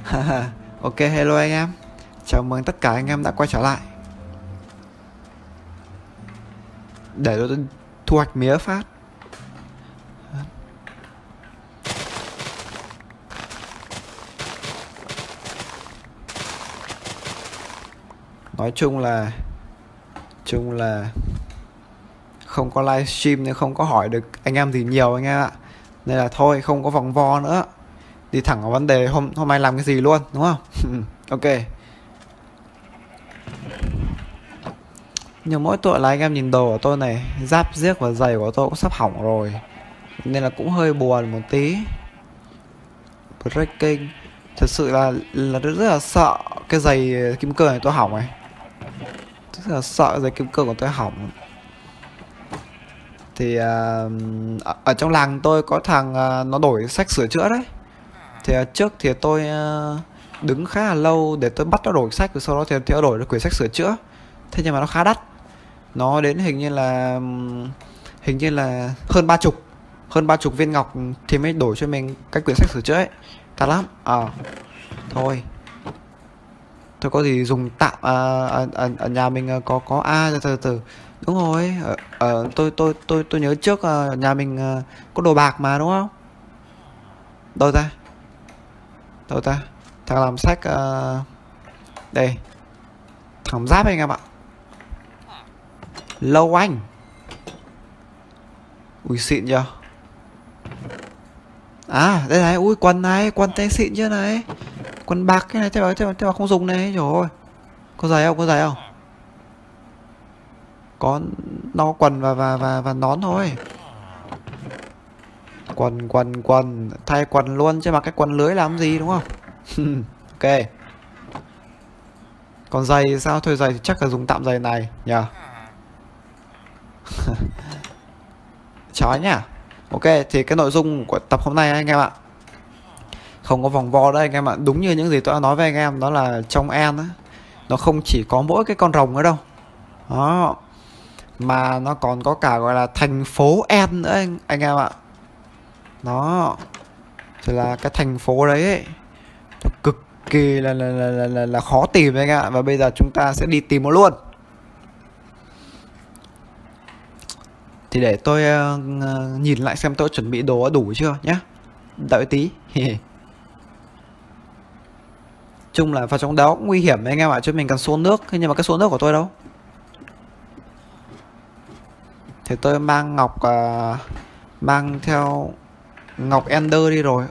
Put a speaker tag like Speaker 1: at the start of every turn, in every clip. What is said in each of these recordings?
Speaker 1: Ok, hello anh em. Chào mừng tất cả anh em đã quay trở lại. Để tôi thu hoạch mía phát. Nói chung là không có livestream nên không có hỏi được anh em gì nhiều anh em ạ. Nên là thôi không có vòng vo nữa. Đi thẳng vào vấn đề hôm nay làm cái gì luôn, đúng không? Ok. Nhưng mỗi tội là anh em nhìn đồ của tôi này, giáp giếc và giày của tôi cũng sắp hỏng rồi, nên là cũng hơi buồn một tí. Breaking. Thật sự là rất là sợ cái giày kim cương này tôi hỏng này. Rất là sợ giày kim cương của tôi hỏng. Thì ở trong làng tôi có thằng nó đổi sách sửa chữa đấy. Thì trước thì tôi đứng khá là lâu để tôi bắt nó đổi sách, rồi sau đó thì nó đổi được quyển sách sửa chữa. Thế nhưng mà nó khá đắt. Nó đến hình như là hơn 30 viên ngọc thì mới đổi cho mình cái quyển sách sửa chữa ấy. Đắt lắm. Thôi có gì dùng tạm. Ở nhà mình có từ đúng rồi. Tôi nhớ trước nhà mình có đồ bạc mà, đúng không? Đâu ta thằng làm sách đây, thằng giáp anh em ạ. Lâu anh. Ui xịn chưa? Đây này, ui quần này, quần tay xịn chưa này. Quần bạc cái này thế mà không dùng này, trời ơi. Có giày không? Có nó quần và nón thôi. Quần thay quần luôn chứ mà cái quần lưới làm gì, đúng không? Ok. Còn giày sao? Thôi giày thì chắc là dùng tạm giày này nhờ. Chói nhá. Ok, thì cái nội dung của tập hôm nay anh em ạ, không có vòng vo đấy anh em ạ. Đúng như những gì tôi đã nói với anh em, đó là trong End á, nó không chỉ có mỗi cái con rồng nữa đâu. Đó, mà nó còn có cả gọi là thành phố End nữa anh em ạ. Đó, thì là cái thành phố đấy ấy, nó cực kỳ là khó tìm anh ạ. Và bây giờ chúng ta sẽ đi tìm nó luôn. Thì để tôi nhìn lại xem tôi chuẩn bị đồ đủ chưa nhé. Đợi tí. Chung là vào trong đó cũng nguy hiểm anh em ạ, cho mình cần số nước. Nhưng mà cái số nước của tôi đâu? Thì tôi mang ngọc, mang theo ngọc Ender đi rồi.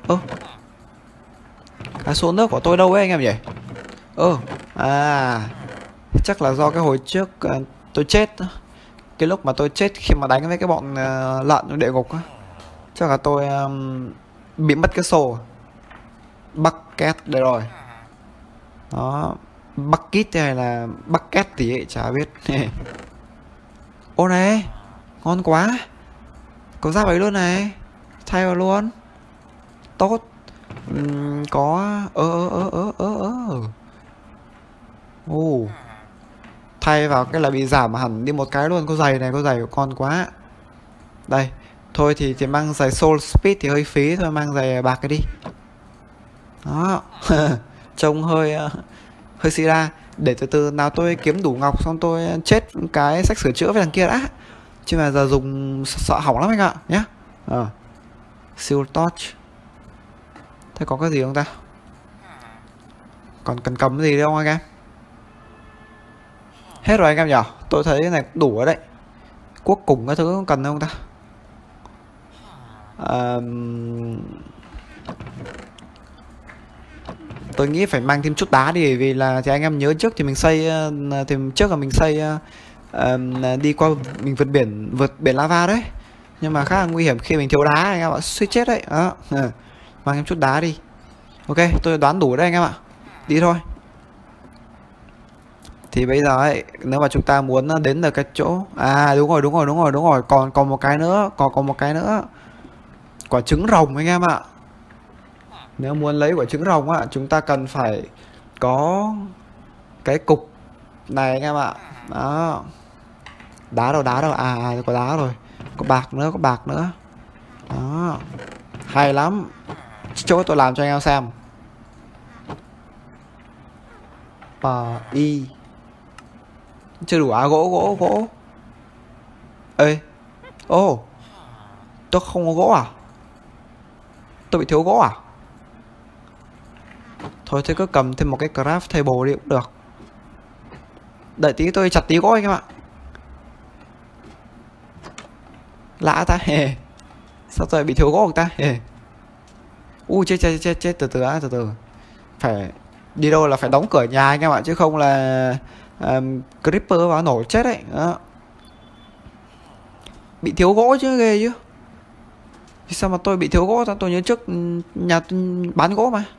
Speaker 1: Cái số nước của tôi đâu ấy anh em nhỉ? Chắc là do cái hồi trước tôi chết. Cái lúc mà tôi chết khi mà đánh với cái bọn lợn trong địa ngục á, chắc là tôi bị mất cái sổ. Bucket đây rồi. Đó, bucket hay là bucket thì ấy, chả biết. Ô này, ngon quá. Có giáp ấy luôn này. Thay vào luôn. Tốt. Có thay vào cái là bị giảm hẳn đi một cái luôn. Có giày này, có giày của con quá. Đây, thôi thì mang giày Soul Speed thì hơi phí, thôi mang giày bạc cái đi. Đó. Trông hơi xì ra. Để từ từ nào tôi kiếm đủ ngọc xong tôi chết cái sách sửa chữa với thằng kia đã. Chứ mà giờ dùng sợ hỏng lắm anh ạ nhé. Siêu torch. Thế có cái gì không ta? Còn cần cầm cái gì đâu không anh em? Hết rồi anh em nhỉ? Tôi thấy cái này cũng đủ rồi đấy. Cuốc cùng cái thứ cần không ta? Tôi nghĩ phải mang thêm chút đá đi, vì là thì anh em nhớ trước thì mình xây thì trước là mình xây đi qua, mình vượt biển lava đấy. Nhưng mà khá là nguy hiểm khi mình thiếu đá anh em ạ, suýt chết đấy. Đó. Mang thêm chút đá đi. Ok, tôi đoán đủ đấy anh em ạ. Đi thôi. Thì bây giờ ấy, nếu mà chúng ta muốn đến được cái chỗ, đúng rồi, còn một cái nữa, còn một cái nữa. Quả trứng rồng anh em ạ. Nếu muốn lấy quả trứng rồng á, chúng ta cần phải có cái cục này anh em ạ. Đó. Đá đâu, có đá rồi. Có bạc nữa. Đó. Hay lắm. Chỗ tôi làm cho anh em xem. Y. Chưa đủ à? Gỗ. Ê. Ô, tôi không có gỗ à? Tôi bị thiếu gỗ à? Thôi thế cứ cầm thêm một cái craft table đi cũng được. Đợi tí tôi chặt tí gỗ anh em ạ. Lạ ta. Hề. Sao tôi bị thiếu gỗ không ta? Hề. Chết. Từ từ. Phải đi đâu là phải đóng cửa nhà anh em ạ, chứ không là creeper vào nổ chết đấy. Đó. Bị thiếu gỗ chứ, ghê chứ. Thì sao mà tôi bị thiếu gỗ ta? Tôi nhớ trước nhà tôi bán gỗ mà.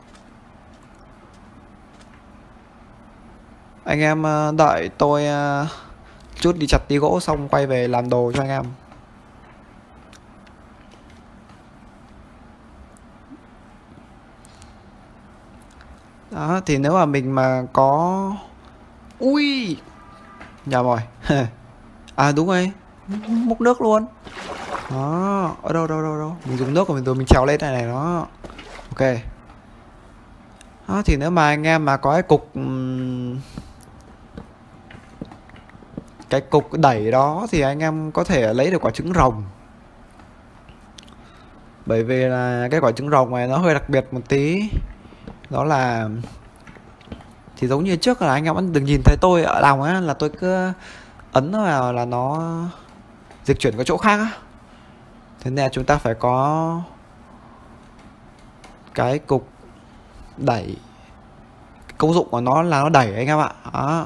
Speaker 1: Anh em đợi tôi chút đi chặt tí gỗ xong quay về làm đồ cho anh em. Đó, thì nếu mà mình mà có... Ui, nhầm rồi. À đúng rồi, múc nước luôn. Đó, ở đâu. Mình dùng nước của mình rồi mình trèo lên này đó. Ok. Đó, thì nếu mà anh em mà có cái cục đẩy đó thì anh em có thể lấy được quả trứng rồng. Bởi vì là cái quả trứng rồng này nó hơi đặc biệt một tí. Đó là thì giống như trước là anh em vẫn đừng nhìn thấy tôi ở lòng á, là tôi cứ ấn vào là nó dịch chuyển qua chỗ khác á. Thế nên là chúng ta phải có cái cục đẩy. Công dụng của nó là nó đẩy anh em ạ. Đó.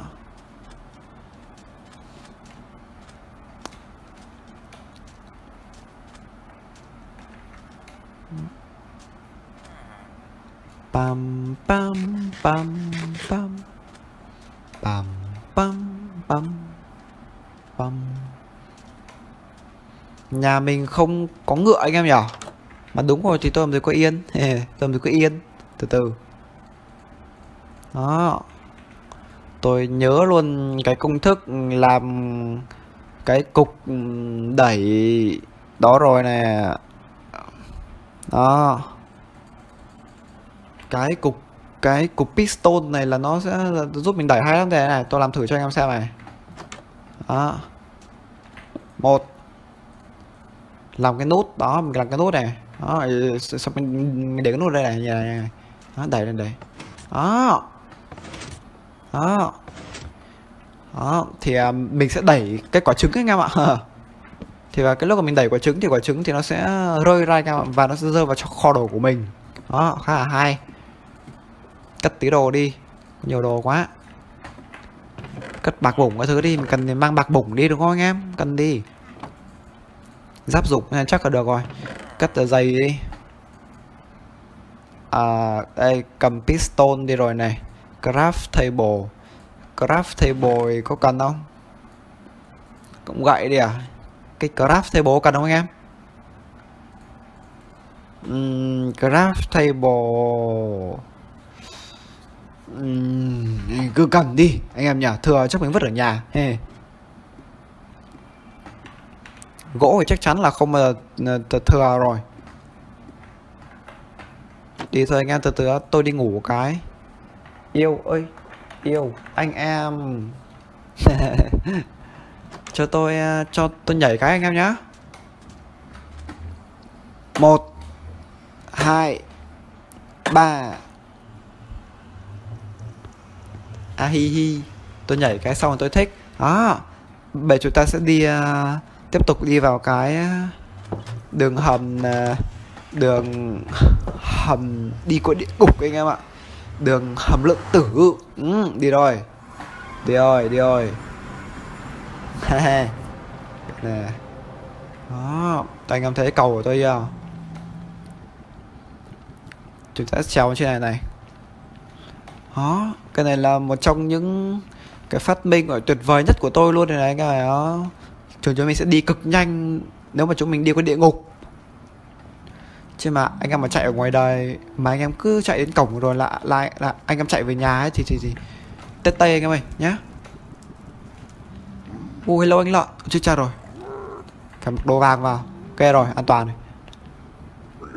Speaker 1: Pam pam pam pam pam pam pam pam. Nhà mình không có ngựa anh em nhỉ? Mà đúng rồi, thì tôi làm gì có yên. Tôi làm gì có yên. Từ từ. Đó. Tôi nhớ luôn cái công thức làm cái cục đẩy đó rồi nè. Đó. Cái cục piston này là nó sẽ giúp mình đẩy hay lắm thế này. Tôi làm thử cho anh em xem này. Đó. Một. Làm cái nút đó, mình làm cái nút này. Đó, xong mình để cái nút đây này, như này. Đó, đẩy lên đây. Đó. Đó. Đó, thì mình sẽ đẩy cái quả trứng anh em ạ. Thì vào cái lúc mà mình đẩy quả trứng thì nó sẽ rơi ra anh em ạ, và nó sẽ rơi vào kho đồ của mình. Đó, khá là hay. Cất tí đồ đi, nhiều đồ quá. Cất bạc bủng cái thứ đi, mình cần mang bạc bủng đi đúng không anh em? Cần đi. Giáp dục chắc là được rồi. Cất tờ giày đi. Đây cầm piston đi rồi này. Craft table. Craft table có cần không? Cũng gậy đi à? Cái craft table cần không anh em? Craft table cứ cầm đi anh em nhỉ, thừa chắc mình vứt ở nhà. Gỗ thì chắc chắn là không bao giờ thừa rồi. Đi thôi anh em, từ từ tôi đi ngủ cái. Yêu ơi, yêu anh em. cho tôi nhảy cái anh em nhá. 1 2 3. Hi hi. Tôi nhảy cái xong rồi tôi thích. Đó. Bây chúng ta sẽ đi tiếp tục đi vào cái đường hầm đi qua địa ngục anh em ạ. Đường hầm lượng tử. Đi rồi. Đi rồi. Nè. Đó, anh em thấy cầu của tôi chưa? Chúng ta sẽ trèo trên này. Đó, cái này là một trong những cái phát minh ở tuyệt vời nhất của tôi luôn này anh em. Đó. Chúng mình sẽ đi cực nhanh nếu mà chúng mình đi qua địa ngục. Chứ mà anh em mà chạy ở ngoài đời mà anh em cứ chạy đến cổng rồi là anh em chạy về nhà ấy thì tết tây anh em ơi nhá. Hello anh lợn, chưa cha rồi. Phải mặc đồ vàng vào. Ok rồi, an toàn này.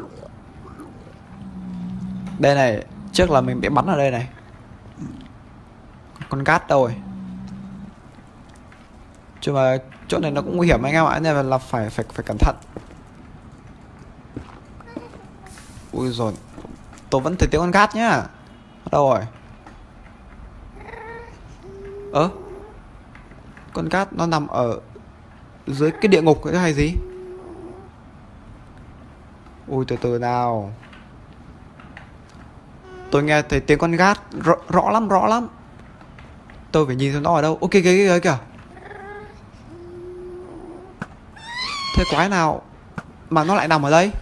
Speaker 1: Đây này, trước là mình bị bắn ở đây này. Con gát đâu rồi? Chứ mà chỗ này nó cũng nguy hiểm anh em ạ, nên là phải cẩn thận. Ui rồi, tôi vẫn thấy tiếng con gát nhá. Đâu rồi? Con gát nó nằm ở dưới cái địa ngục cái hay gì? Ui từ từ nào. Tôi nghe thấy tiếng con gát rõ lắm. Tôi phải nhìn xem nó ở đâu. Ok kìa kìa. Thế quái nào mà nó lại nằm ở đây?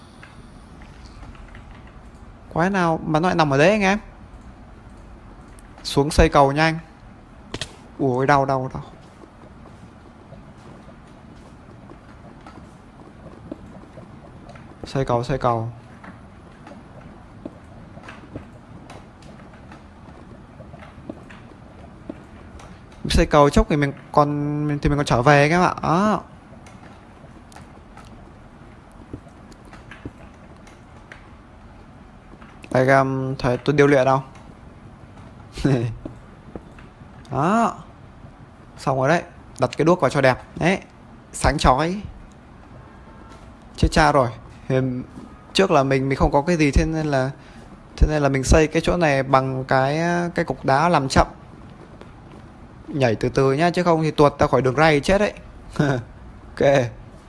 Speaker 1: Quái nào mà nó lại nằm ở đấy anh em? Xuống xây cầu nhanh. Ui đau. Xây cầu. Xây cầu chốc thì mình còn trở về các bạn. Đó. Đây các em thấy tôi điêu luyện không? Đó. Xong rồi đấy. Đặt cái đuốc vào cho đẹp. Đấy. Sáng chói. Chết cha rồi. Trước là mình không có cái gì, thế nên là mình xây cái chỗ này bằng cái cục đá làm chậm. Nhảy từ từ nhá, chứ không thì tuột ra khỏi đường ray chết đấy. Ok.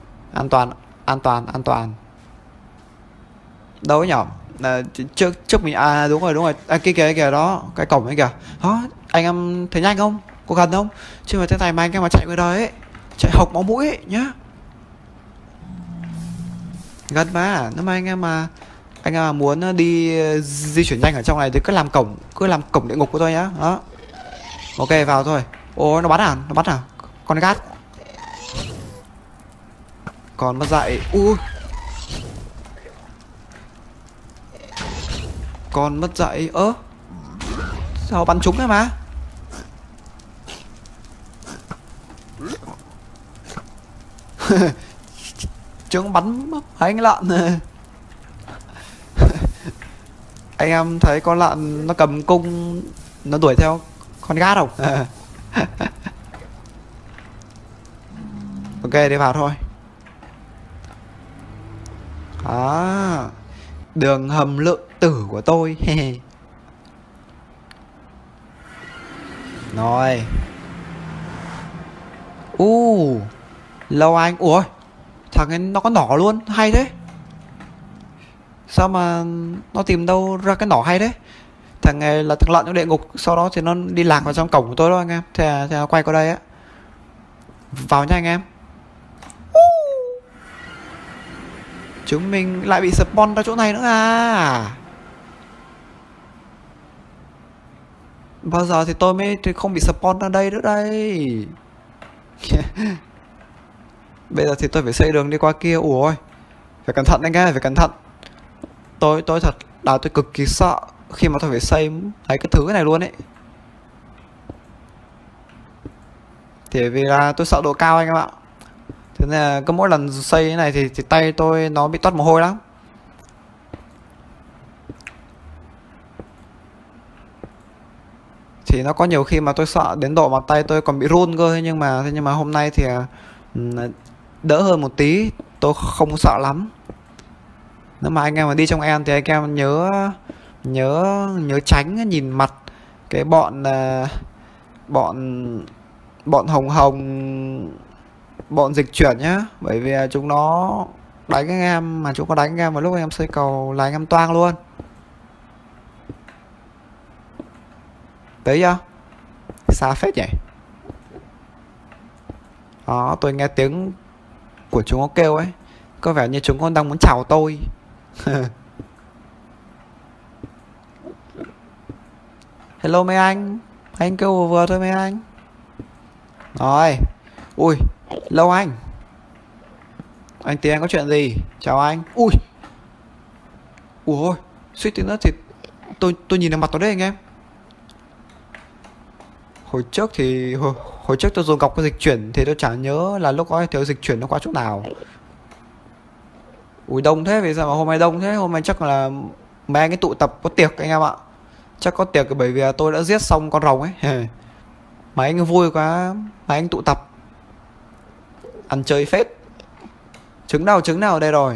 Speaker 1: An toàn. Đâu ấy nhở? Trước mình đúng rồi. Kìa đó, cái cổng ấy kìa. Đó, anh em thấy nhanh không? Có gần không? Chứ mà thế này mà anh em mà chạy ngoài đời ấy, chạy hộc máu mũi ấy nhá. Gần mà, nếu mà anh em mà muốn đi di chuyển nhanh ở trong này thì cứ làm cổng địa ngục của tôi nhá. Đó. Ok vào thôi. Ôi nó bắn à? Con gát. Còn mất dạy. Con mất dạy. Sao bắn trúng đấy mà? Chúng bắn anh lợn. Anh em thấy con lợn nó cầm cung nó đuổi theo con gát không? Ok đi vào thôi. Đường hầm lượng tử của tôi. Rồi. Lâu anh. Ủa, thằng ấy nó có nỏ luôn, hay thế. Sao mà nó tìm đâu ra cái nỏ hay thế? Thằng này là thằng lợn trong địa ngục, sau đó thì nó đi lạc vào trong cổng của tôi đó anh em. Thế là quay qua đây á. Vào nha anh em. Chúng mình lại bị spawn ra chỗ này nữa à? Bao giờ thì tôi mới không bị spawn ra đây nữa đây. Bây giờ thì tôi phải xây đường đi qua kia. Ủa, phải cẩn thận anh em, phải cẩn thận. Tôi thật là tôi cực kỳ sợ khi mà tôi phải xây cái thứ này luôn ấy. Thì vì là tôi sợ độ cao anh em ạ. Thế nên là cứ mỗi lần xây cái này thì tay tôi nó bị toát mồ hôi lắm. Thì nó có nhiều khi mà tôi sợ đến độ mà tay tôi còn bị run cơ. Nhưng mà hôm nay thì đỡ hơn một tí. Tôi không sợ lắm. Nếu mà anh em mà đi trong em thì anh em nhớ tránh nhìn mặt cái bọn hồng bọn dịch chuyển nhá. Bởi vì chúng nó đánh anh em, mà chúng có đánh anh em vào lúc anh em xây cầu là anh em toang luôn. Thấy chưa? Xa phết nhỉ. Đó, tôi nghe tiếng của chúng nó kêu ấy, có vẻ như chúng con đang muốn chào tôi. Hello mấy anh kêu vừa thôi mấy anh. Rồi. Ui, lâu anh tìm anh có chuyện gì? Chào anh. Ui, suýt tí nữa thì tôi nhìn được mặt nó đấy anh em. Hồi trước tôi dùng cọc cái dịch chuyển thì tôi chẳng nhớ là lúc đó thiếu dịch chuyển nó qua chỗ nào. Ui đông thế, vì sao mà hôm nay đông thế? Hôm nay chắc là mấy anh ấy tụ tập có tiệc anh em ạ. Chắc có tiệc bởi vì là tôi đã giết xong con rồng ấy. Mấy anh vui quá, mấy anh tụ tập ăn chơi phết. Trứng nào đây rồi.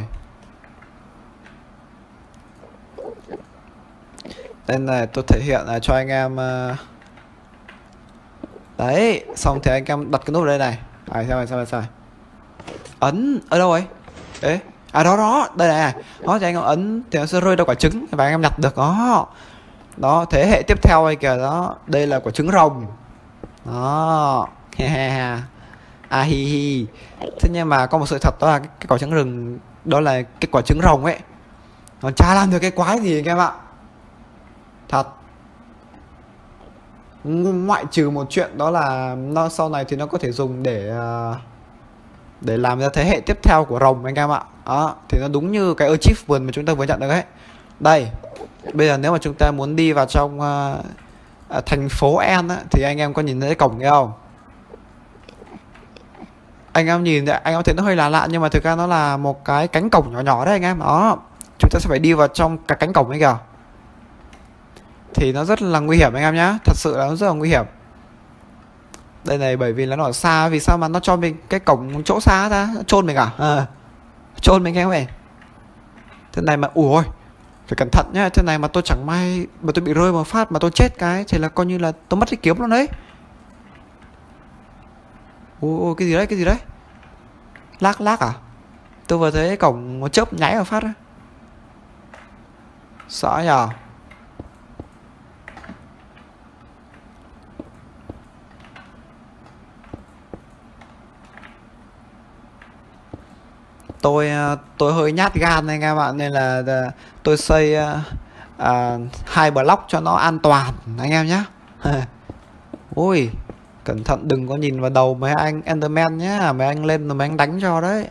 Speaker 1: Đây này, tôi thể hiện là cho anh em đấy, xong thì anh em đặt cái nút ở đây này. Xem này. Ấn ở đâu ấy? Ê, à đó, đây này. Đó thì anh em ấn thì nó sẽ rơi ra quả trứng và anh em nhặt được đó. Đó, thế hệ tiếp theo này kìa đó. Đây là quả trứng rồng. Đó. À hi hi. Thế nhưng mà có một sự thật đó là cái quả trứng rừng, đó là cái quả trứng rồng ấy, nó chả làm được cái quái gì anh em ạ. Thật. Ngoại trừ một chuyện đó là nó sau này thì nó có thể dùng để làm ra thế hệ tiếp theo của rồng anh em ạ. Đó, thì nó đúng như cái achievement mà chúng ta vừa nhận được ấy. Đây, bây giờ nếu mà chúng ta muốn đi vào trong thành phố N á, thì anh em có nhìn thấy cái cổng kia không? Anh em nhìn anh em thấy nó hơi lạ nhưng mà thực ra nó là một cái cánh cổng nhỏ nhỏ đấy anh em. Đó, chúng ta sẽ phải đi vào trong cái cánh cổng ấy kìa. Thì nó rất là nguy hiểm anh em nhá, thật sự là nó rất là nguy hiểm. Đây này, bởi vì nó ở xa, vì sao mà nó cho mình cái cổng chỗ xa ra, chôn mình à? Chôn mình em ơi. Thế này mà ui, phải cẩn thận nhá. Thế này mà tôi chẳng may mà tôi bị rơi một phát mà tôi chết cái thì là coi như là tôi mất cái kiếm luôn đấy. Ui, cái gì đấy? Lác à? Tôi vừa thấy cổng một chớp nháy một phát á. Sợ nhờ. Tôi hơi nhát gan anh em ạ, nên là tôi xây 2 block cho nó an toàn anh em nhé. Ui, cẩn thận đừng có nhìn vào đầu mấy anh Enderman nhá, mấy anh lên rồi mấy anh đánh cho đấy.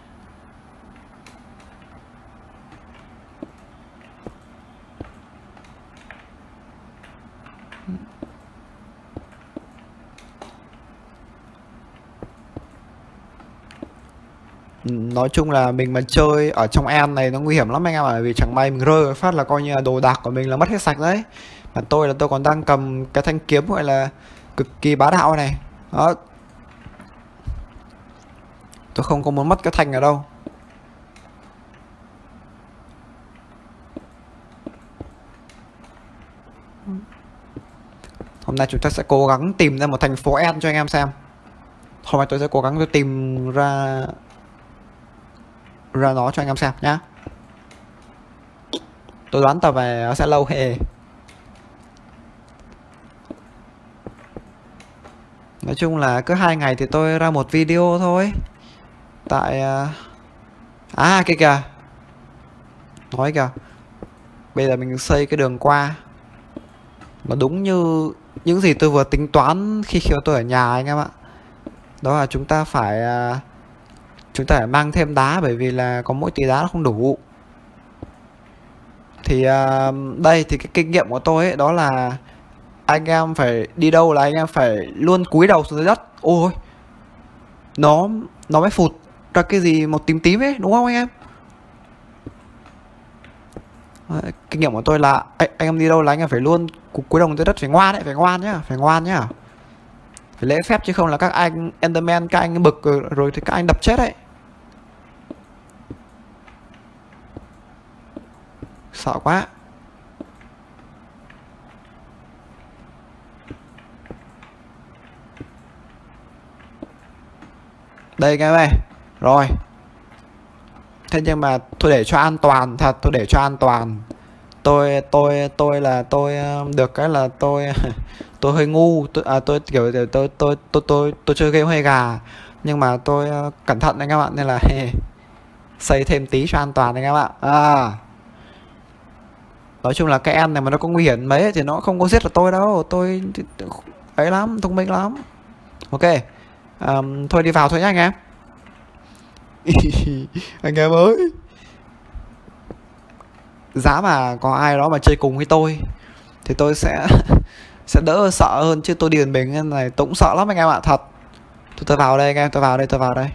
Speaker 1: Nói chung là mình mà chơi ở trong N này nó nguy hiểm lắm anh em ạ, vì chẳng may mình rơi phát là coi như là đồ đạc của mình là mất hết sạch đấy. Mà tôi còn đang cầm cái thanh kiếm gọi là cực kỳ bá đạo này. Đó, tôi không có muốn mất cái thanh ở đâu. Hôm nay chúng ta sẽ cố gắng tìm ra một thành phố N cho anh em xem. Hôm nay tôi sẽ cố gắng tôi tìm ra nó cho anh em xem nhá. Tôi đoán tầm về nó sẽ lâu hề. Nói chung là cứ 2 ngày thì tôi ra một video thôi. Tại kia kìa, nói kìa, bây giờ mình xây cái đường qua mà đúng như những gì tôi vừa tính toán khi tôi ở nhà anh em ạ. Đó là chúng ta phải mang thêm đá, bởi vì là có mỗi tí đá nó không đủ. Thì đây thì cái kinh nghiệm của tôi ấy, đó là anh em phải đi đâu là anh em phải luôn cúi đầu xuống dưới đất. Ôi, nó mới phụt ra cái gì một tím tím ấy, đúng không anh em? Đấy, kinh nghiệm của tôi là anh em đi đâu là anh em phải luôn cúi đầu dưới đất, phải ngoan đấy, phải ngoan nhá, phải lễ phép, chứ không là các anh Enderman các anh bực rồi thì các anh đập chết đấy. Sợ quá. Đây anh em ơi. Rồi. Thế nhưng mà tôi để cho an toàn, thật, tôi để cho an toàn. Tôi được cái là tôi hơi ngu, tôi kiểu tôi chơi game hơi gà, nhưng mà tôi cẩn thận anh em ạ, nên là xây thêm tí cho an toàn anh em ạ. Nói chung là cái em này mà nó có nguy hiểm mấy thì nó không có giết được tôi đâu, tôi ấy lắm, thông minh lắm. Ok, thôi đi vào thôi nhá anh em. Anh em ơi, giá mà có ai đó mà chơi cùng với tôi thì tôi sẽ đỡ sợ hơn, chứ tôi điền mình này tôi cũng sợ lắm anh em ạ, thật. Tôi vào đây anh em, tôi vào đây.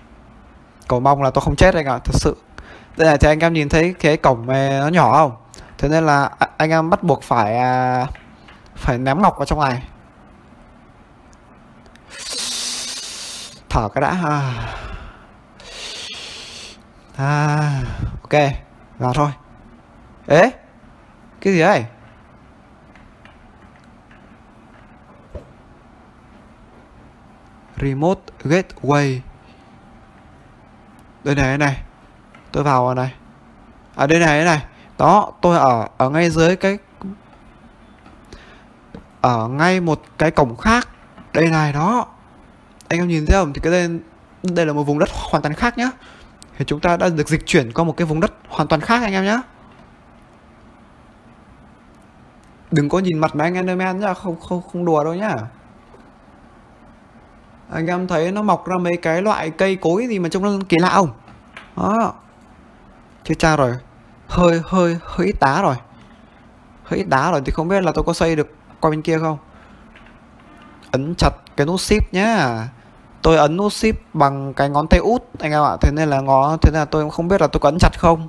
Speaker 1: Cầu mong là tôi không chết anh ạ, thật sự. Đây này, thì anh em nhìn thấy cái cổng này nó nhỏ không? Thế nên là anh em bắt buộc phải phải ném ngọc vào trong này. Thở cái đã. Ok, vào thôi. Ế, cái gì đấy? Remote gateway. Đây này, tôi vào rồi này. À đây này. Đó, tôi ở ngay dưới cái, ở ngay một cái cổng khác. Đây này đó. Anh em nhìn thấy không? Thì đây là một vùng đất hoàn toàn khác nhá. Thì chúng ta đã được dịch chuyển qua một cái vùng đất hoàn toàn khác anh em nhá. Đừng có nhìn mặt mấy anh Enderman nhá, không đùa đâu nhá. Anh em thấy nó mọc ra mấy cái loại cây cối gì mà trông nó kỳ lạ không? Đó. Chết cha rồi. Hơi ít đá rồi. Hơi ít đá rồi thì không biết là tôi có xây được qua bên kia không. Ấn chặt cái nút shift nhá. Tôi ấn nút shift bằng cái ngón tay út anh em ạ. Thế nên là tôi không biết là tôi có ấn chặt không.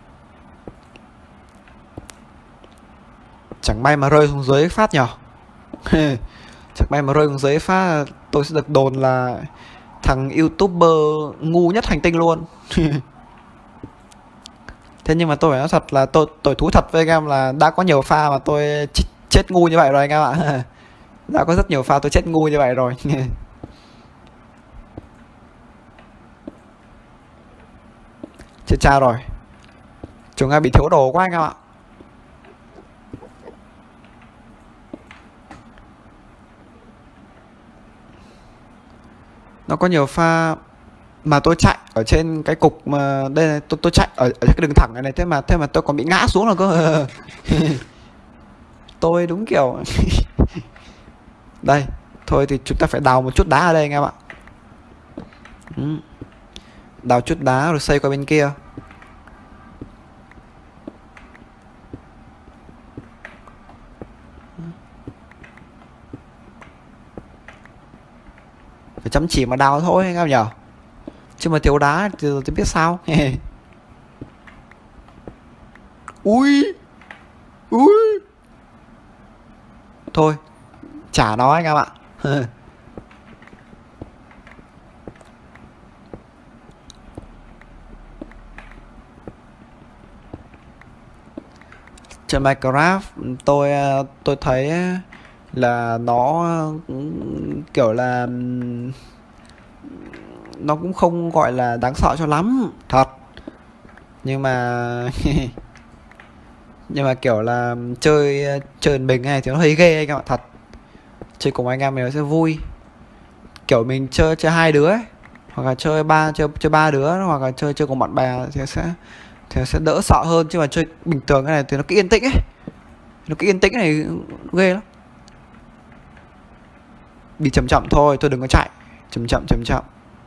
Speaker 1: Chẳng may mà rơi xuống dưới phát nhở. Chẳng may mà rơi xuống dưới phát tôi sẽ được đồn là thằng YouTuber ngu nhất hành tinh luôn. Thế nhưng mà tôi phải nói thật là tôi thú thật với anh em là đã có nhiều pha mà tôi chết ngu như vậy rồi anh em ạ. Đã có rất nhiều pha tôi chết ngu như vậy rồi. Chết cha rồi. Chúng ta bị thiếu đồ quá anh em ạ. Nó có nhiều pha mà tôi chạy ở trên cái cục mà đây này, tôi chạy ở cái đường thẳng này, thế mà tôi còn bị ngã xuống rồi cơ. Tôi đúng kiểu đây thôi thì chúng ta phải đào một chút đá ở đây anh em ạ. Đào chút đá rồi xây qua bên kia. Phải chăm chỉ mà đào thôi anh em nhở. Chứ mà thiếu đá thì tôi biết sao. Ui thôi trả nó anh em ạ. Trên Minecraft tôi thấy là nó kiểu là nó cũng không gọi là đáng sợ cho lắm thật, nhưng mà nhưng mà kiểu là chơi mình này thì nó hơi ghê anh em ạ. Thật, chơi cùng anh em mình nó sẽ vui, kiểu mình chơi hai đứa ấy, hoặc là chơi ba đứa, hoặc là chơi cùng bạn bè thì sẽ đỡ sợ hơn. Chứ mà chơi bình thường cái này thì nó cứ yên tĩnh ấy, nó cứ yên tĩnh này ghê lắm. Đi chậm chậm thôi, tôi đừng có chạy, chậm chậm.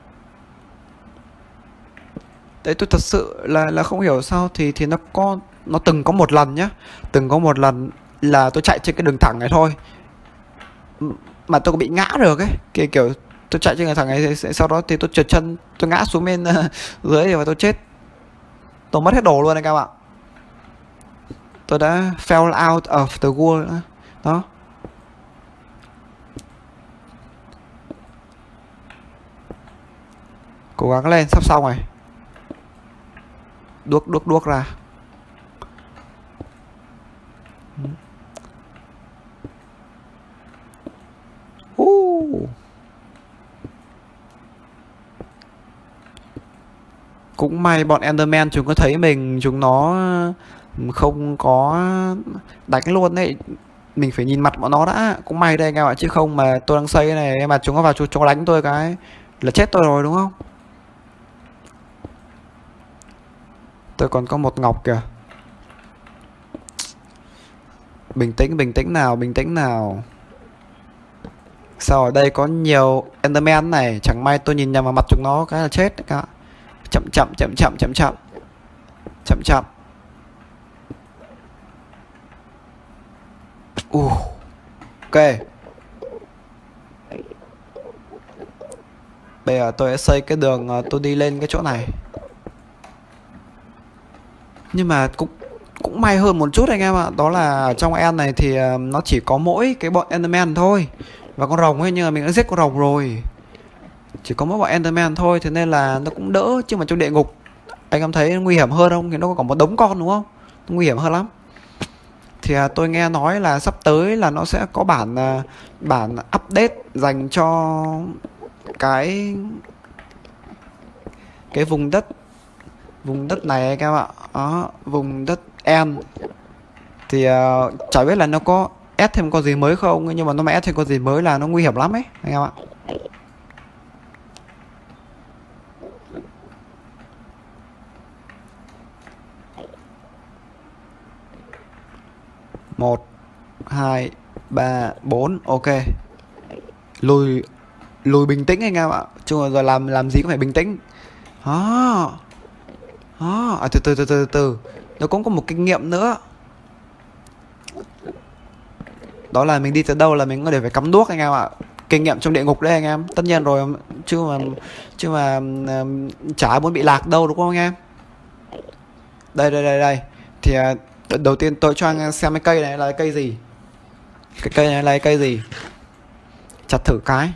Speaker 1: Đấy, tôi thật sự là không hiểu sao thì nó từng có một lần nhá, từng có một lần là tôi chạy trên cái đường thẳng này thôi mà tôi có bị ngã được ấy, kiểu tôi chạy trên đường thẳng này sau đó thì tôi trượt chân, tôi ngã xuống bên dưới và tôi chết, tôi mất hết đồ luôn anh em ạ. Tôi đã fell out of the world đó. Cố gắng lên, sắp xong rồi. Đuốc ra. Cũng may bọn Enderman chúng có thấy mình, chúng nó không có đánh luôn đấy. Mình phải nhìn mặt bọn nó đã. Cũng may đây anh em ạ, chứ không mà tôi đang xây cái này mà chúng có vào chúng có đánh tôi cái là chết tôi rồi đúng không. Tôi còn có một ngọc kìa. Bình tĩnh nào. Sao ở đây có nhiều Enderman này, chẳng may tôi nhìn nhầm vào mặt chúng nó cái là chết các bạn. Chậm. Ok. Bây giờ tôi sẽ xây cái đường tôi đi lên cái chỗ này. Nhưng mà cũng may hơn một chút anh em ạ. Đó là ở trong end này thì nó chỉ có mỗi cái bọn Enderman thôi và con rồng ấy, nhưng mà mình đã giết con rồng rồi. Chỉ có mỗi bọn Enderman thôi, thế nên là nó cũng đỡ. Chứ mà trong địa ngục anh em thấy nguy hiểm hơn không? Thì nó có một đống con đúng không? Nó nguy hiểm hơn lắm. Thì tôi nghe nói là sắp tới là nó sẽ có bản update dành cho cái vùng đất này anh em ạ. Đó, vùng đất End. Thì chả biết là nó có add thêm con gì mới không, nhưng mà nó mà add thêm con gì mới là nó nguy hiểm lắm ấy anh em ạ. Một, hai, ba, bốn, ok. Lùi lùi bình tĩnh anh em ạ. Chứ rồi làm gì cũng phải bình tĩnh. Đó. Đó, từ từ. Nó cũng có một kinh nghiệm nữa. Đó là mình đi tới đâu là mình có để phải cắm đuốc anh em ạ. Kinh nghiệm trong địa ngục đấy anh em. Tất nhiên rồi, chứ mà chả ai muốn bị lạc đâu đúng không anh em. Đây. Thì đầu tiên tôi cho anh xem cái cây này là cây gì. Cái cây này là cây gì. Chặt thử cái.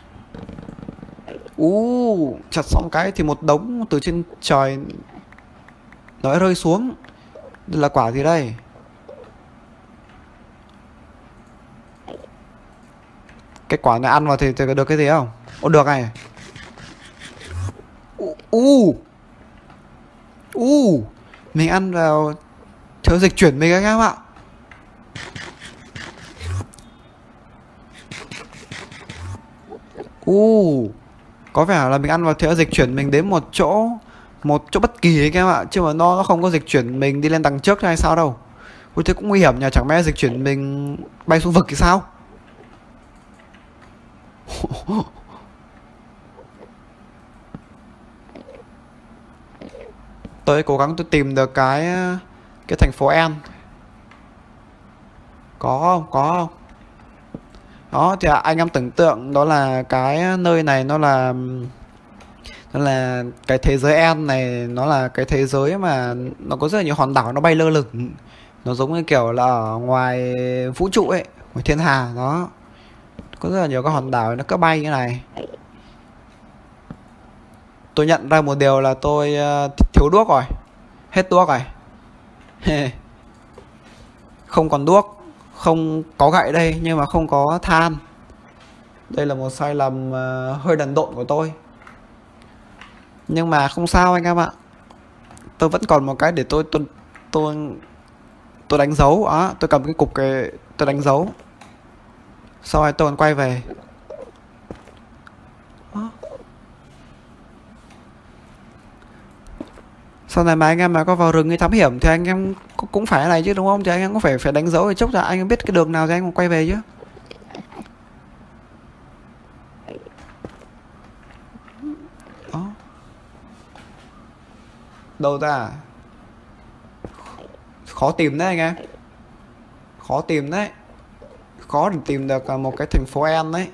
Speaker 1: Chặt xong cái thì một đống từ trên trời nó rơi xuống. Đây là quả gì đây? Cái quả này ăn vào thì được cái gì không? Được này. Mình ăn vào thiếu dịch chuyển mình anh em ạ. Có vẻ là mình ăn vào thiếu dịch chuyển mình đến một chỗ bất kỳ anh em ạ, chứ mà nó không có dịch chuyển mình đi lên tầng trước hay sao đâu. Thế cũng nguy hiểm nhờ, chẳng lẽ dịch chuyển mình bay xuống vực thì sao? Tôi cố gắng tôi tìm được cái thành phố End. Có không? Đó thì anh em tưởng tượng đó là cái nơi này nó là cái thế giới End này, nó là cái thế giới mà nó có rất là nhiều hòn đảo nó bay lơ lửng. Nó giống như kiểu là ở ngoài vũ trụ ấy, ngoài thiên hà đó. Có rất là nhiều cái hòn đảo nó cứ bay như này. Tôi nhận ra một điều là tôi thiếu đuốc rồi. Hết đuốc rồi. Không còn đuốc. Không có gậy đây, nhưng mà không có than. Đây là một sai lầm hơi đần độn của tôi. Nhưng mà không sao anh em ạ. Tôi vẫn còn một cái để tôi đánh dấu. Đó, tôi cầm cái cục cái tôi đánh dấu. Sau này tôi còn quay về. Đó. Sau này mà anh em mà có vào rừng hay thám hiểm thì anh em cũng phải này chứ đúng không? Thì anh em cũng phải đánh dấu để chốc ra anh em biết cái đường nào thì anh em quay về chứ. Đó. Đâu ra? Khó tìm đấy anh em. Khó tìm đấy. Khó để tìm được một cái thành phố End đấy.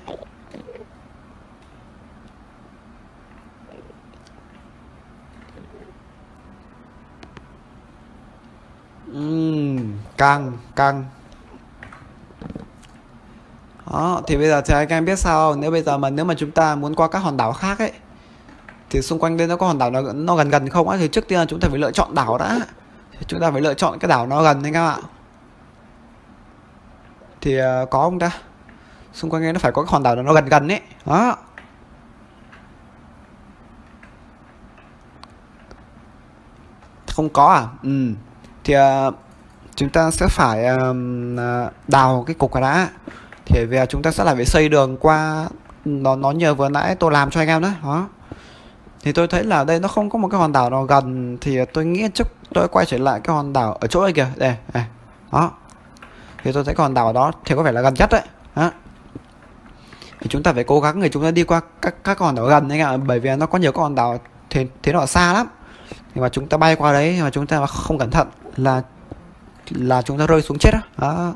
Speaker 1: Căng. Đó, thì bây giờ thì anh em biết sao không? Nếu mà chúng ta muốn qua các hòn đảo khác ấy, thì xung quanh đây nó có hòn đảo nó gần không á, thì trước tiên là chúng ta phải lựa chọn đảo đã. Chúng ta phải lựa chọn cái đảo nó gần anh em ạ. Thì có không ta? Xung quanh đây nó phải có cái hòn đảo nó gần ấy. Đó. Không có à? Thì chúng ta sẽ phải đào cái cục này đã. Thì về chúng ta sẽ lại phải xây đường qua nó như vừa nãy tôi làm cho anh em đó. Đó. Thì tôi thấy là đây nó không có một cái hòn đảo nào gần, thì tôi nghĩ chắc tôi quay trở lại cái hòn đảo ở chỗ đây kìa. Đây. Đó. Thì tôi thấy cái hòn đảo đó thì có vẻ là gần nhất đấy. Đó. Thì chúng ta phải cố gắng để chúng ta đi qua các hòn đảo gần anh ạ, bởi vì nó có nhiều cái hòn đảo thì nó xa lắm. Nhưng mà chúng ta bay qua đấy mà chúng ta không cẩn thận là chúng ta rơi xuống chết đó. Đó.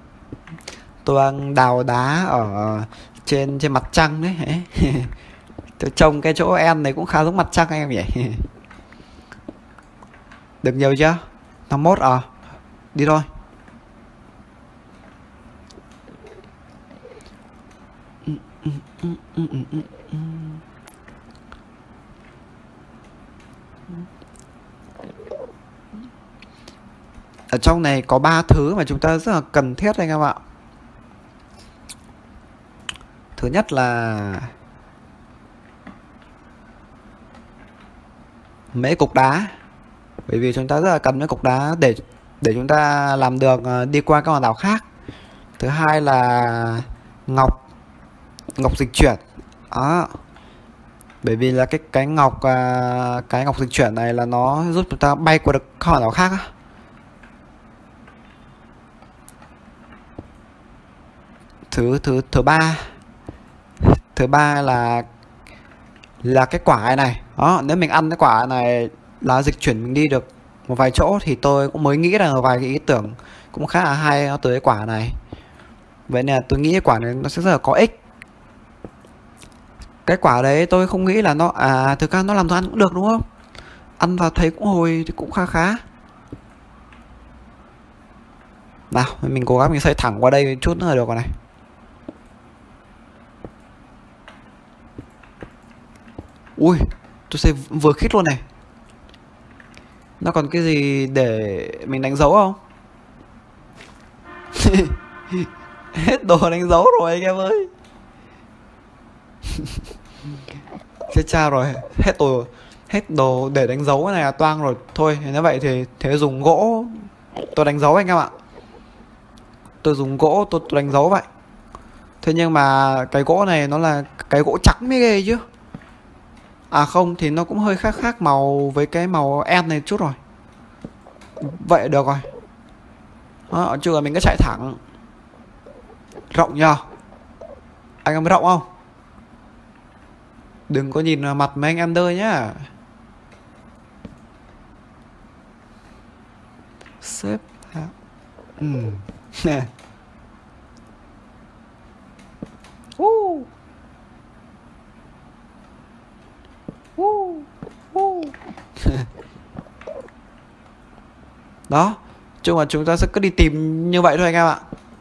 Speaker 1: Tôi đang đào đá ở trên mặt trăng đấy. Tôi trông cái chỗ en này cũng khá giống mặt trăng anh em nhỉ. Được nhiều chưa? 51 à? Đi thôi. Ở trong này có 3 thứ mà chúng ta rất là cần thiết anh em ạ. Thứ nhất là mấy cục đá, bởi vì chúng ta rất là cần mấy cục đá để chúng ta làm được đi qua các hòn đảo khác. Thứ hai là ngọc ngọc dịch chuyển đó, bởi vì là cái ngọc dịch chuyển này là nó giúp chúng ta bay qua được các hòn đảo khác á. Thứ ba là cái quả này đó, nếu mình ăn cái quả này là dịch chuyển mình đi được một vài chỗ, thì tôi cũng mới nghĩ ra một vài cái ý tưởng cũng khá là hay nó từ cái quả này. Vậy nên là tôi nghĩ cái quả này nó sẽ rất là có ích. Cái quả đấy tôi không nghĩ là nó thực ra nó làm đồ ăn cũng được đúng không, ăn vào thấy cũng hồi thì cũng khá khá. Nào mình cố gắng mình xây thẳng qua đây chút nữa là được rồi này. Ui, tôi xây vừa khít luôn này. Nó còn cái gì để mình đánh dấu không? Hết đồ đánh dấu rồi anh em ơi. Chết cha rồi, hết đồ để đánh dấu cái này là toang rồi. Thôi nếu vậy thì thế dùng gỗ tôi đánh dấu anh em ạ. Tôi dùng gỗ tôi đánh dấu vậy. Thế nhưng mà cái gỗ này nó là cái gỗ trắng mới ghê chứ. À không, thì nó cũng hơi khác màu với cái màu em này chút rồi. Vậy được rồi. Đó, chưa là mình cứ chạy thẳng. Rộng nhờ. Anh em rộng không? Đừng có nhìn mặt mấy anh em đơi nhá. Xếp nè. Đó, chung là chúng ta sẽ cứ đi tìm như vậy thôi anh em ạ.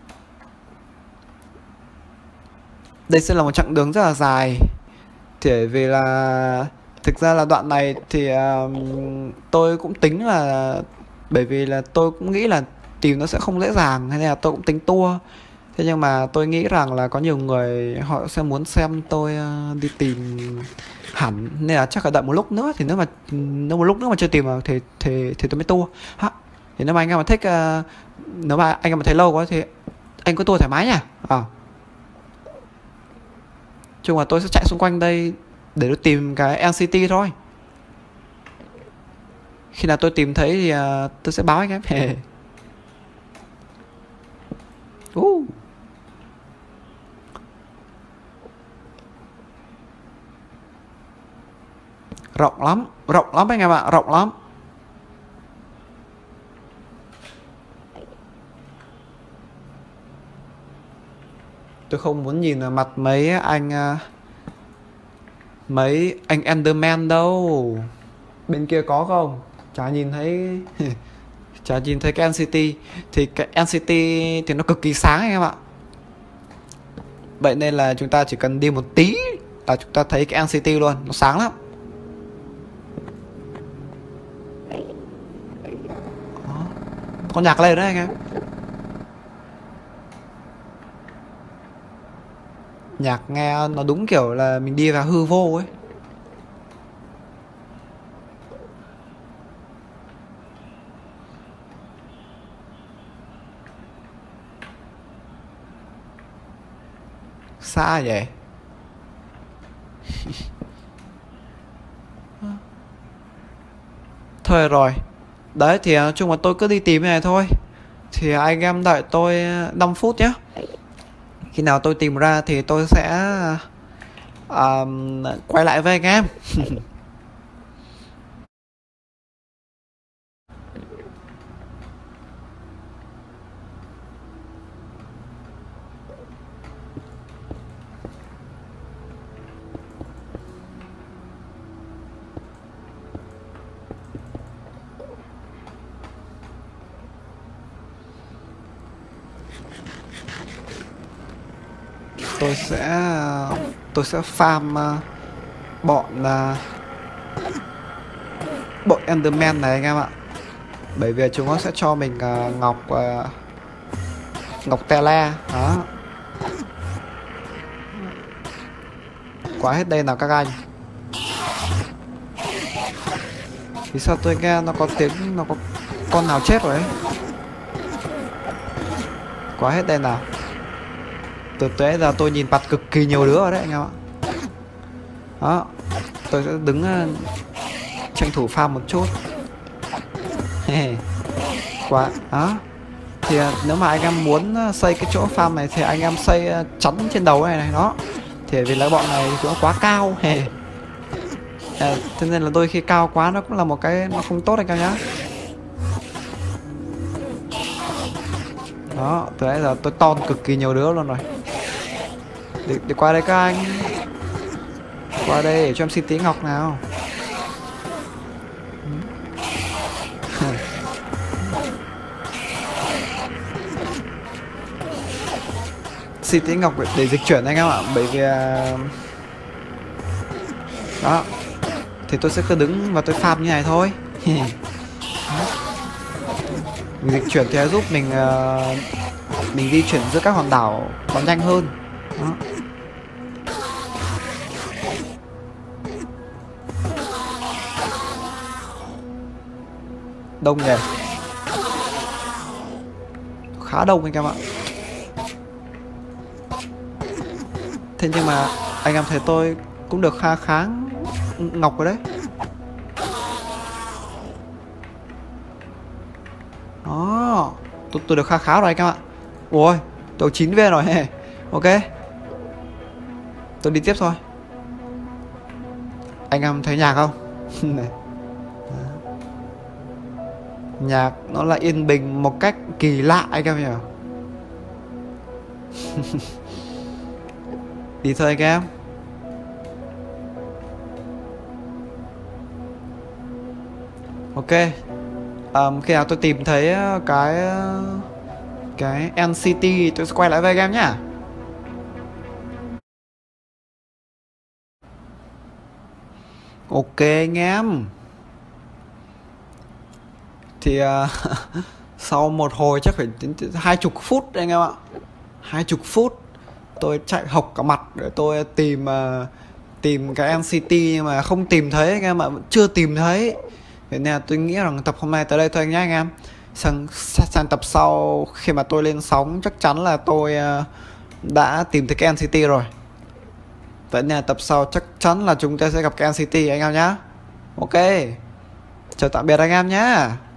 Speaker 1: Đây sẽ là một chặng đường rất là dài, thì vì là thực ra là đoạn này thì tôi cũng tính là, bởi vì là tôi cũng nghĩ là tìm nó sẽ không dễ dàng, hay là tôi cũng tính tour. Thế nhưng mà tôi nghĩ rằng là có nhiều người họ sẽ muốn xem tôi đi tìm hẳn, nên là chắc là đợi một lúc nữa, thì nếu một lúc nữa mà chưa tìm thì tôi mới tour ha. Thì nếu mà anh em mà thích nếu mà anh em mà thấy lâu quá thì anh cứ tour thoải mái nha. Chung là tôi sẽ chạy xung quanh đây để tôi tìm cái NCT thôi. Khi nào tôi tìm thấy thì tôi sẽ báo anh em. Rộng lắm anh em ạ, rộng lắm. Tôi không muốn nhìn vào mặt mấy anh Enderman đâu. Bên kia có không? Chả nhìn thấy. Chả nhìn thấy cái NCT. Thì cái NCT thì nó cực kỳ sáng anh em ạ. Vậy nên là chúng ta chỉ cần đi một tí là chúng ta thấy cái NCT luôn. Nó sáng lắm. Đó. Có nhạc lên đấy anh em. Nhạc nghe nó đúng kiểu là mình đi vào hư vô ấy. Xa vậy. Thôi rồi. Đấy thì nói chung là tôi cứ đi tìm cái này thôi. Thì anh em đợi tôi 5 phút nhé. Khi nào tôi tìm ra thì tôi sẽ quay lại với anh em. tôi sẽ farm bọn bọn Enderman này anh em ạ. Bởi vì chúng nó sẽ cho mình ngọc tele đó. Quá hết đây nào các anh. Thì sao tôi nghe nó có tiếng, nó có con nào chết rồi ấy. Quá hết đây nào. Từ tới giờ tôi nhìn mặt cực kỳ nhiều đứa rồi đấy anh em ạ. Đó, tôi sẽ đứng tranh thủ farm một chút. Quá đó. Thì nếu mà anh em muốn xây cái chỗ farm này thì anh em xây chắn trên đầu này này đó. Thì vì là bọn này chỗ quá cao. Thế nên là đôi khi cao quá nó cũng là một cái nó không tốt anh em nhá. Đó, từ nãy giờ tôi ton cực kỳ nhiều đứa luôn rồi. Để qua đây các anh. Qua đây để cho em xin tí ngọc nào. Xin tí ngọc để dịch chuyển anh em ạ. Bởi vì đó. Thì tôi sẽ cứ đứng và tôi farm như này thôi. Mình dịch chuyển thì giúp mình di chuyển giữa các hòn đảo còn nhanh hơn. Đó. Đông nhỉ. Khá đông anh em ạ. Thế nhưng mà anh em thấy tôi cũng được kha khá ngọc rồi đấy. Đó, tôi được kha khá rồi anh em ạ. Ôi, tôi 9 viên rồi. Ok, tôi đi tiếp thôi. Anh em thấy nhạc không? Nhạc nó là yên bình một cách kỳ lạ anh em nhỉ. Đi thôi anh em. Ok. Khi nào tôi tìm thấy cái NCT tôi sẽ quay lại với anh em nhá. Ok anh em. Thì sau một hồi chắc phải 20 phút anh em ạ. 20 phút tôi chạy học cả mặt để tôi tìm cái NCT nhưng mà không tìm thấy anh em ạ, vẫn chưa tìm thấy. Thế nên là tôi nghĩ rằng tập hôm nay tới đây thôi nhé anh em. Sang tập sau khi mà tôi lên sóng chắc chắn là tôi đã tìm thấy cái NCT rồi. Vậy nên là tập sau chắc chắn là chúng ta sẽ gặp cái NCT anh em nhé. Ok, chào tạm biệt anh em nhé.